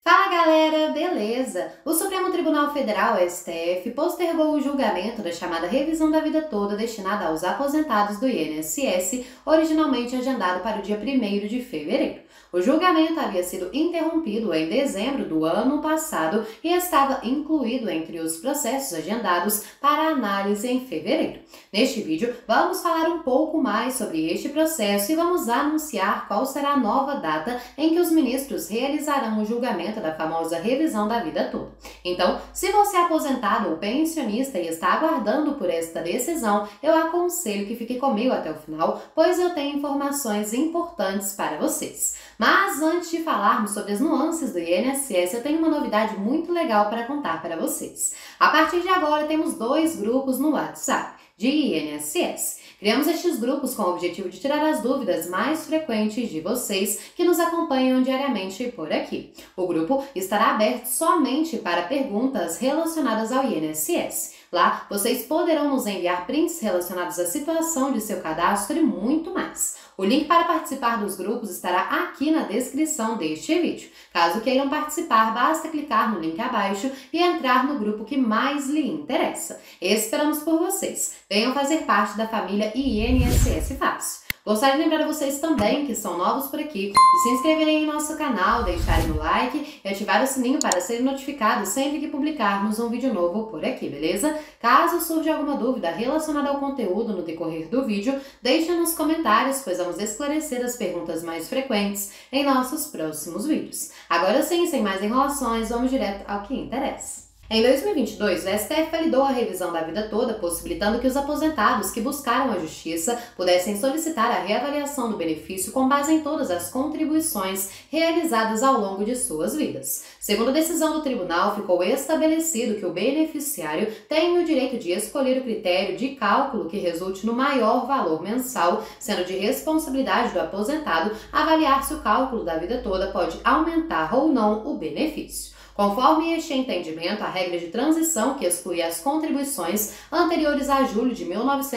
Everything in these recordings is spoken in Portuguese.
Fala galera, beleza? O Supremo Tribunal Federal, STF, postergou o julgamento da chamada revisão da vida toda destinada aos aposentados do INSS, originalmente agendado para o dia 1º de fevereiro. O julgamento havia sido interrompido em dezembro do ano passado e estava incluído entre os processos agendados para análise em fevereiro. Neste vídeo, vamos falar um pouco mais sobre este processo e vamos anunciar qual será a nova data em que os ministros realizarão o julgamento da famosa revisão da vida toda. Então, se você é aposentado ou pensionista e está aguardando por esta decisão, eu aconselho que fique comigo até o final, pois eu tenho informações importantes para vocês. Mas antes de falarmos sobre as nuances do INSS, eu tenho uma novidade muito legal para contar para vocês. A partir de agora, temos 2 grupos no WhatsApp de INSS. Criamos estes grupos com o objetivo de tirar as dúvidas mais frequentes de vocês que nos acompanham diariamente por aqui. O grupo estará aberto somente para perguntas relacionadas ao INSS. Lá, vocês poderão nos enviar prints relacionados à situação de seu cadastro e muito mais. O link para participar dos grupos estará aqui na descrição deste vídeo. Caso queiram participar, basta clicar no link abaixo e entrar no grupo que mais lhe interessa. Esperamos por vocês. Venham fazer parte da família INSS Fácil. Gostaria de lembrar a vocês também que são novos por aqui, de se inscreverem em nosso canal, deixarem o like e ativar o sininho para serem notificados sempre que publicarmos um vídeo novo por aqui, beleza? Caso surja alguma dúvida relacionada ao conteúdo no decorrer do vídeo, deixe nos comentários, pois vamos esclarecer as perguntas mais frequentes em nossos próximos vídeos. Agora sim, sem mais enrolações, vamos direto ao que interessa. Em 2022, o STF validou a revisão da vida toda, possibilitando que os aposentados que buscaram a justiça pudessem solicitar a reavaliação do benefício com base em todas as contribuições realizadas ao longo de suas vidas. Segundo a decisão do tribunal, ficou estabelecido que o beneficiário tem o direito de escolher o critério de cálculo que resulte no maior valor mensal, sendo de responsabilidade do aposentado avaliar se o cálculo da vida toda pode aumentar ou não o benefício. Conforme este entendimento, a regra de transição, que exclui as contribuições anteriores a julho de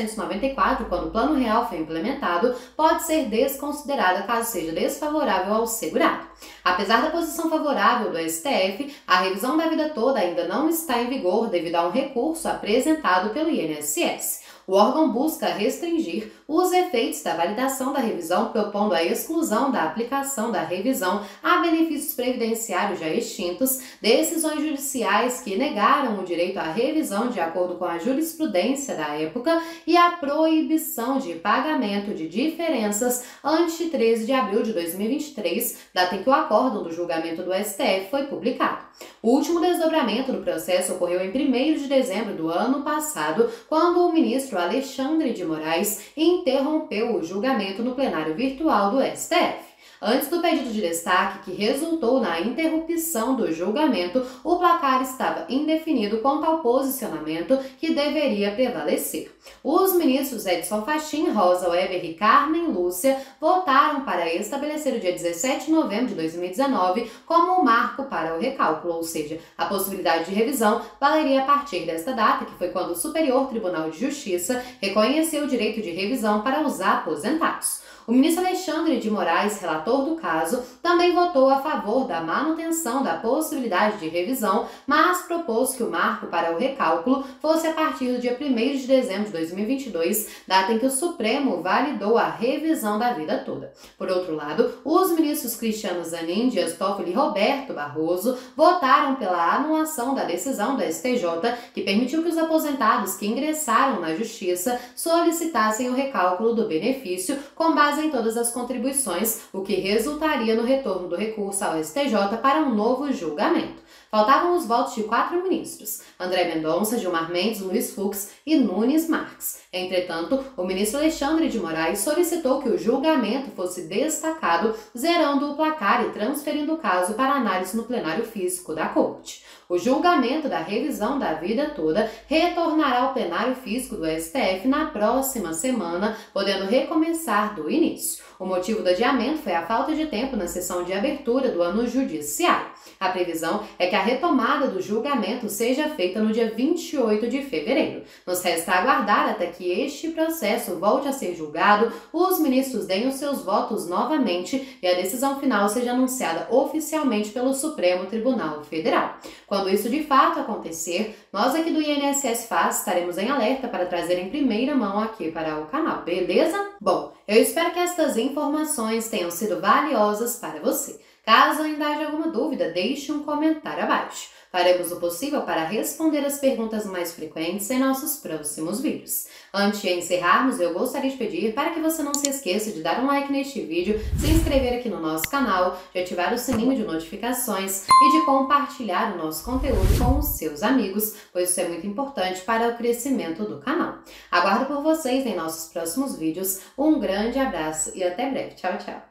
1994, quando o Plano Real foi implementado, pode ser desconsiderada caso seja desfavorável ao segurado. Apesar da posição favorável do STF, a revisão da vida toda ainda não está em vigor devido a um recurso apresentado pelo INSS. O órgão busca restringir os efeitos da validação da revisão, propondo a exclusão da aplicação da revisão a benefícios previdenciários já extintos, decisões judiciais que negaram o direito à revisão de acordo com a jurisprudência da época e a proibição de pagamento de diferenças antes de 13 de abril de 2023, data em que o acórdão do julgamento do STF foi publicado. O último desdobramento do processo ocorreu em 1º de dezembro do ano passado, quando o ministro Alexandre de Moraes interrompeu o julgamento no plenário virtual do STF. Antes do pedido de destaque, que resultou na interrupção do julgamento, o placar estava indefinido quanto ao posicionamento que deveria prevalecer. Os ministros Edson Fachin, Rosa Weber e Carmen Lúcia votaram para estabelecer o dia 17 de novembro de 2019 como o marco para o recálculo, ou seja, a possibilidade de revisão valeria a partir desta data, que foi quando o Superior Tribunal de Justiça reconheceu o direito de revisão para os aposentados. O ministro Alexandre de Moraes, relator do caso, também votou a favor da manutenção da possibilidade de revisão, mas propôs que o marco para o recálculo fosse a partir do dia 1º de dezembro de 2022, data em que o Supremo validou a revisão da vida toda. Por outro lado, os ministros Cristiano Zanin, Dias Toffoli e Roberto Barroso votaram pela anulação da decisão da STJ, que permitiu que os aposentados que ingressaram na Justiça solicitassem o recálculo do benefício com base em todas as contribuições, o que resultaria no retorno do recurso ao STJ para um novo julgamento. Faltavam os votos de 4 ministros, André Mendonça, Gilmar Mendes, Luiz Fux e Nunes Marques. Entretanto, o ministro Alexandre de Moraes solicitou que o julgamento fosse destacado, zerando o placar e transferindo o caso para análise no plenário físico da Corte. O julgamento da revisão da vida toda retornará ao plenário físico do STF na próxima semana, podendo recomeçar do início. início. O motivo do adiamento foi a falta de tempo na sessão de abertura do ano judiciário. A previsão é que a retomada do julgamento seja feita no dia 28 de fevereiro. Nos resta aguardar até que este processo volte a ser julgado, os ministros deem os seus votos novamente e a decisão final seja anunciada oficialmente pelo Supremo Tribunal Federal. Quando isso de fato acontecer, nós aqui do INSS Faz estaremos em alerta para trazer em primeira mão aqui para o canal, beleza? Bom, eu espero que estas informações tenham sido valiosas para você. Caso ainda haja alguma dúvida, deixe um comentário abaixo. Faremos o possível para responder as perguntas mais frequentes em nossos próximos vídeos. Antes de encerrarmos, eu gostaria de pedir para que você não se esqueça de dar um like neste vídeo, se inscrever aqui no nosso canal, de ativar o sininho de notificações e de compartilhar o nosso conteúdo com os seus amigos, pois isso é muito importante para o crescimento do canal. Aguardo por vocês em nossos próximos vídeos. Um grande abraço e até breve. Tchau, tchau!